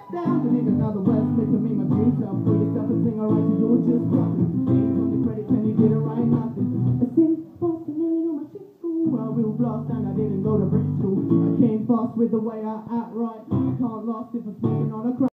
Down to need another West, make to me my future. For yourself a singer, right to do it, just drop it. Names on the credits and he didn't write nothing. I sing fast and nearly on my shit school. I will blast and I didn't go to Brit school. I came fast with the way I act right. I can't last if I'm speaking on a crowd.